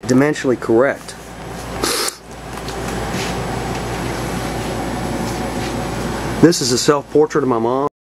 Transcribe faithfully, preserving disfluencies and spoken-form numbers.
dimensionally correct. This is a self-portrait of my mom.